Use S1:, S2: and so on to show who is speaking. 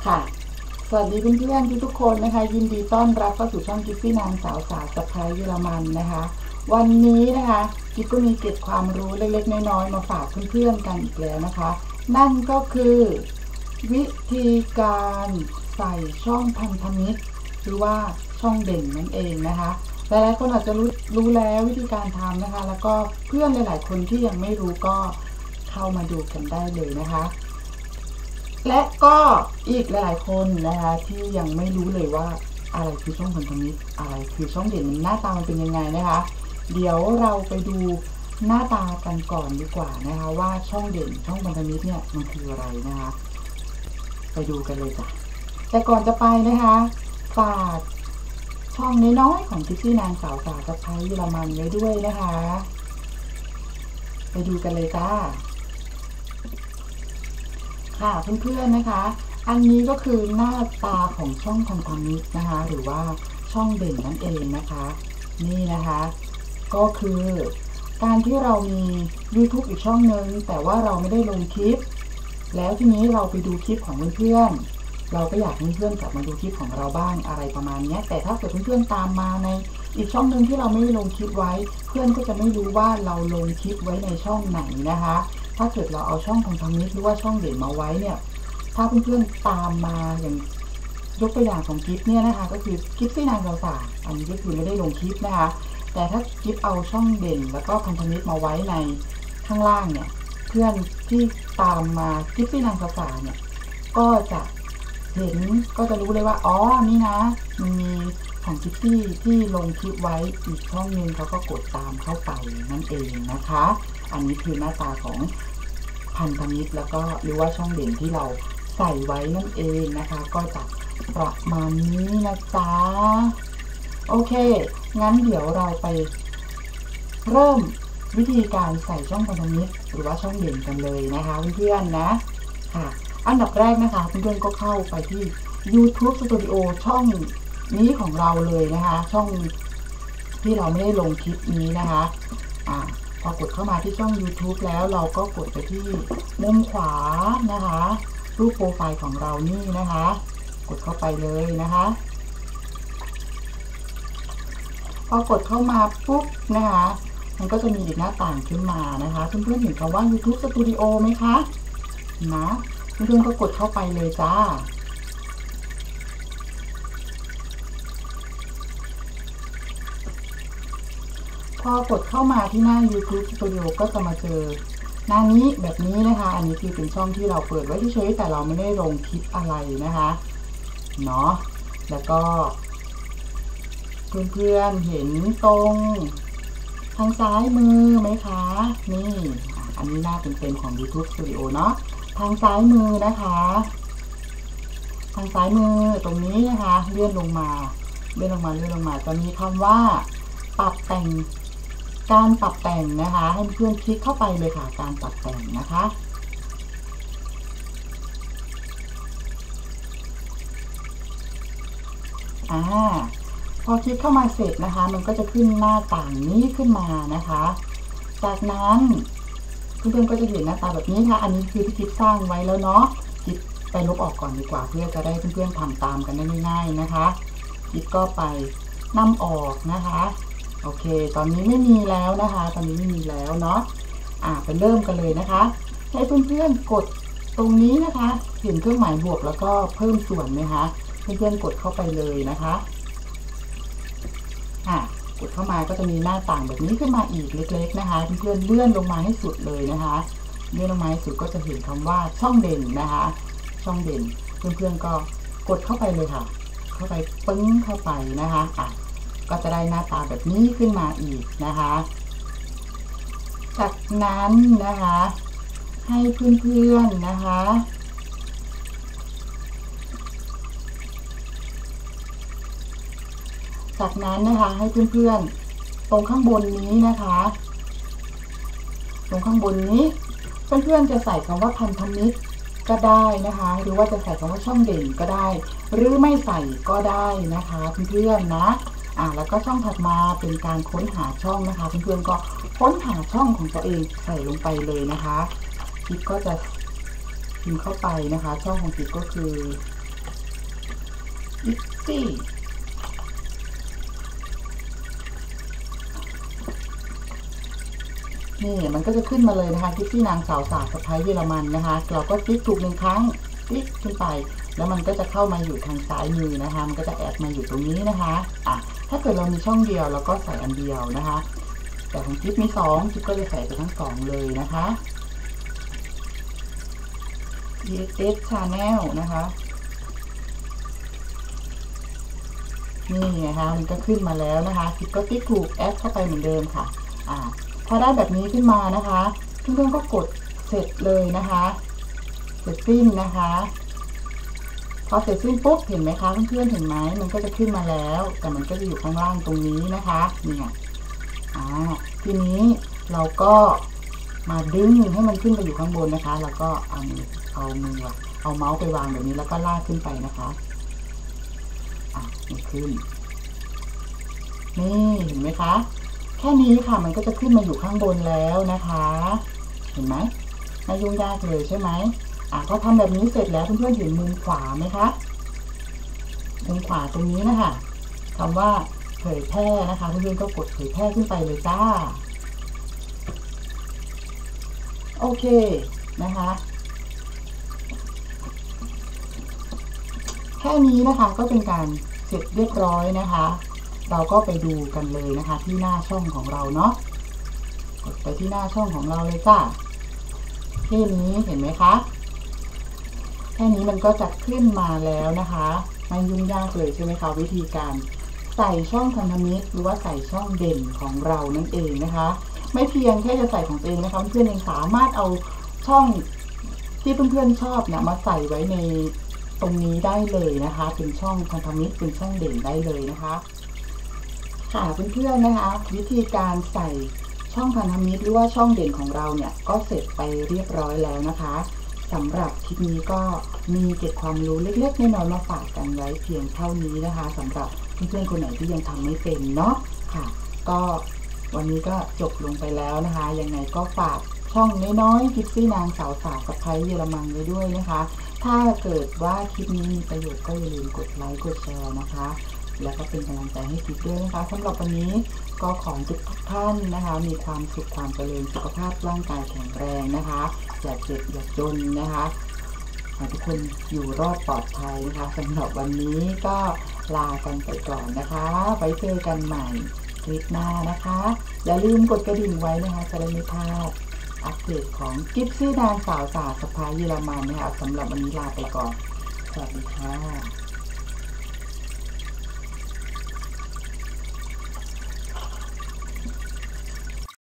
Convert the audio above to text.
S1: ค่ะสวัสดีเพื่อนๆทุกคนนะคะยินดีต้อนรับเข้าสู่ช่องกิฟฟี่นางสาวสาวสะพ้ายเยอรมันนะคะวันนี้นะคะกิฟก็มีเก็บความรู้เล็กๆน้อยๆมาฝากเพื่อนๆกันอีกแล้วนะคะนั่นก็คือวิธีการใส่ช่องพันธมิตรหรือว่าช่องเด่นนั่นเองนะคะหลายๆคนอาจจะรู้แล้ววิธีการทำนะคะแล้วก็เพื่อนหลายๆคนที่ยังไม่รู้ก็เข้ามาดูกันได้เลยนะคะและก็อีกหลายๆคนนะคะที่ยังไม่รู้เลยว่าอะไรคือช่องพันธมิตรอะไรคือช่องเด่นหน้าตามันเป็นยังไงนะคะเดี๋ยวเราไปดูหน้าตากันก่อนดีกว่านะคะว่าช่องเด่นช่องพันธมิตรเนี่ยมันคืออะไรนะคะไปดูกันเลยจ้ะแต่ก่อนจะไปนะคะฝากช่องน้อยๆของกิ๊กซี่นางสาวสาวสะพ้ายเยอรมันไว้ด้วยนะคะไปดูกันเลยจ้าค่ะเพื่อนๆนะคะอันนี้ก็คือหน้าตาของช่องพันธมิตรนะคะหรือว่าช่องเด่นนั่นเองนะคะนี่นะคะก็คือการที่เรามี YouTube อีกช่องนึงแต่ว่าเราไม่ได้ลงคลิปแล้วทีนี้เราไปดูคลิปของเพื่อนๆเราก็อยากให้เพื่อนกลับมาดูคลิปของเราบ้างอะไรประมาณนี้แต่ถ้าเกิดเพื่อนๆตามมาในอีกช่องนึงที่เราไม่ได้ลงคลิปไว้เพื่อนก็จะไม่รู้ว่าเราลงคลิปไว้ในช่องไหนนะคะถ้าเกิดเราเอาช่องพันธมิตรหรือว่าช่องเด่นมาไว้เนี่ยถ้าเพื่อนๆตามมาอย่างยกตัวอย่างของคลิปเนี่ยนะคะก็คือคลิปที่นางสาวๆอันนี้ก็คือไม่ได้ลงคลิปนะคะแต่ถ้าคลิปเอาช่องเด่นแล้วก็พันธมิตรมาไว้ในข้างล่างเนี่ยเพื่อนที่ตามมาคลิปที่นางสาวๆเนี่ยก็จะเห็นก็จะรู้เลยว่าอ๋อนี่นะมันมีของคลิปที่ลงคลิปไว้อีกช่องนึงเขาก็กดตามเข้าไปนั่นเองนะคะอันนี้คือหน้าตาของพันธมิตรแล้วก็หรือว่าช่องเด่นที่เราใส่ไว้นั่นเองนะคะก็จะประมาณนี้นะจ๊ะโอเคงั้นเดี๋ยวเราไปเริ่มวิธีการใส่ช่องพันธมิตรหรือว่าช่องเด่นกันเลยนะคะเพื่อนๆนะค่ะอันดับแรกนะคะเพื่อนๆก็เข้าไปที่ YouTube Studio ช่องนี้ของเราเลยนะคะช่องที่เราไม่ได้ลงคลิปนี้นะคะพอกดเข้ามาที่ช่อง YouTube แล้วเราก็กดไปที่มุมขวานะคะรูปโปรไฟล์ของเรานี่นะคะกดเข้าไปเลยนะคะพอกดเข้ามาปุ๊บนะคะมันก็จะมีอีกหน้าต่างขึ้นมานะคะเพื่อนๆเห็นคำว่า YouTube Studio ไหมคะนะเพื่อนๆก็กดเข้าไปเลยจ้าพอกดเข้ามาที่หน้า YouTube Studio ก็จะมาเจอหน้านี้แบบนี้นะคะอันนี้คือเป็นช่องที่เราเปิดไว้เฉยๆแต่เราไม่ได้ลงคลิปอะไรนะคะเนาะแล้วก็เพื่อนๆเห็นตรงทางซ้ายมือไหมคะนี่อันนี้หน้าเป็นของ YouTube Studio เนาะทางซ้ายมือนะคะทางซ้ายมือตรงนี้นะคะเลื่อนลงมาจะมีคำว่าปรับแต่งการปรับแต่งนะคะให้เพื่อนคลิกเข้าไปเลยค่ะการปรับแต่งนะคะพอคลิกเข้ามาเสร็จนะคะมันก็จะขึ้นหน้าต่างนี้ขึ้นมานะคะจากนั้นเพื่อนๆก็จะเห็นหน้าตาแบบนี้ค่ะอันนี้คือที่คลิปสร้างไว้แล้วเนาะคลิปไปลบออกก่อนดีกว่าเพื่อจะได้เพื่อนๆทำตามกันได้ง่ายๆนะคะคลิปก็ไปนำออกนะคะโอเคตอนนี้ไม่มีแล้วนะคะตอนนี้ไม่มีแล้วเนาะไปเริ่มกันเลยนะคะให้เพื่อนๆกดตรงนี้นะคะเห็นเครื่องหมายบวกแล้วก็เพิ่มส่วนไหมคะเพื่อนๆกดเข้าไปเลยนะคะกดเข้ามาก็จะมีหน้าต่างแบบนี้ขึ้นมาอีกเล็กๆนะคะเพื่อนๆเลื่อนลงมาให้สุดเลยนะคะเลื่อนลงมาให้สุดก็จะเห็นคำว่าช่องเด่นนะคะช่องเด่นเพื่อนๆก็กดเข้าไปเลยค่ะเข้าไปปึ้งเข้าไปนะคะก็จะได้หน้าตาแบบนี้ขึ้นมาอีกนะคะจากนั้นนะคะให้เพื่อนๆนะคะจากนั้นนะคะให้เพื่อนๆตรงข้างบนนี้นะคะตรงข้างบนนี้เพื่อนๆจะใส่คำว่าพันธมิตรก็ได้นะคะหรือว่าจะใส่คำว่าช่องเด่นก็ได้หรือไม่ใส่ก็ได้นะคะเพื่อนๆนะแล้วก็ช่องถัดมาเป็นการค้นหาช่องนะคะเพื่อนๆก็ค้นหาช่องของตัวเองใส่ลงไปเลยนะคะคลิปก็จะพิมพ์เข้าไปนะคะช่องของคลิปก็คือกิฟซี่นี่มันก็จะขึ้นมาเลยนะคะกิฟซี่นางสาวสาวสะพ้ายเยอรมันนะคะเราก็คลิกถูก1 ครั้งคลิกขึ้นไปแล้วมันก็จะเข้ามาอยู่ทางซ้ายมือนะคะมันก็จะแอดมาอยู่ตรงนี้นะคะถ้าเกิดเรามีช่องเดียวเราก็ใส่อันเดียวนะคะแต่ของกิฟมี2กิฟก็จะใส่ไปทั้ง2เลยนะคะ ESS Channel นะคะนี่ไงคะมันก็ขึ้นมาแล้วนะคะกิฟก็คลิกถูกแอดเข้าไปเหมือนเดิมค่ะพอได้แบบนี้ขึ้นมานะคะเพื่อนๆก็กดเสร็จเลยนะคะเสร็จสิ้นนะคะพอเสร็จสิ้นปุ๊บเห็นไหมคะเพื่อนๆเห็นไหมมันก็จะขึ้นมาแล้วแต่มันก็จะอยู่ข้างล่างตรงนี้นะคะเนี่ยทีนี้เราก็มาดึงให้มันขึ้นไปอยู่ข้างบนนะคะแล้วก็เอาเมาส์ไปวางแบบนี้แล้วก็ลากขึ้นไปนะคะมันขึ้นนี่เห็นไหมคะแค่นี้ค่ะมันก็จะขึ้นมาอยู่ข้างบนแล้วนะคะเห็นไหมไม่ยุ่งยากเลยใช่ไหมพอทำแบบนี้เสร็จแล้วเพื่อนๆเห็นมุมขวาไหมคะมุมขวาตรงนี้นะคะคำว่าเผยแพร่นะคะเพื่อนๆก็กดเผยแพร่ขึ้นไปเลยจ้าโอเคนะคะแค่นี้นะคะก็เป็นการเสร็จเรียบร้อยนะคะเราก็ไปดูกันเลยนะคะที่หน้าช่องของเราเนาะกดไปที่หน้าช่องของเราเลยจ้าแค่นี้เห็นไหมคะแค่นี้มันก็จะขึ้นมาแล้วนะคะไม่ยุ่งยากเลยใช่ไหมคะวิธีการใส่ช่องพันธมิตรหรือว่าใส่ช่องเด่นของเรานั่นเองนะคะไม่เพียงแค่จะใส่ของตัวเองนะคะเพื่อนๆยังสามารถเอาช่องที่เพื่อนๆชอบเนี่ยมาใส่ไว้ในตรงนี้ได้เลยนะคะเป็นช่องพันธมิตรเป็นช่องเด่นได้เลยนะคะค่ะเพื่อนๆนะคะวิธีการใส่ช่องพันธมิตรหรือว่าช่องเด่นของเราเนี่ยก็เสร็จไปเรียบร้อยแล้วนะคะสำหรับคลิปนี้ก็มีเก็บความรู้เล็กๆน้อยๆมาฝากกันไว้เพียงเท่านี้นะคะสำหรับเพื่อนๆคนไหนที่ยังทำไม่เป็นเนาะค่ะก็วันนี้ก็จบลงไปแล้วนะคะยังไงก็ฝากช่องน้อยๆกิฟซี่นางสาวสาวสะพ้ายเยอรมันไว้ด้วยนะคะถ้าเกิดว่าคลิปนี้มีประโยชน์ก็อย่าลืมกดไลค์กดแชร์นะคะแล้วก็เป็นกำลังใจให้กิฟด้วยนะคะสำหรับวันนี้ก็ขอทุกท่านนะคะมีความสุขความเจริญสุขภาพร่างกายแข็งแรงนะคะอย่าเจ็บอย่าจนนะคะขอทุกคนอยู่รอดปลอดภัยนะคะสำหรับวันนี้ก็ลากันไปก่อนนะคะไว้เจอกันใหม่คลิปหน้านะคะอย่าลืมกดกระดิ่งไว้นะคะจะได้ไม่พลาดอัปเดตของกิฟซี่นางสาวสาวสะพ้ายเยอรมันนะคะสำหรับวันนี้ลาไปก่อนสวัสดีค่ะ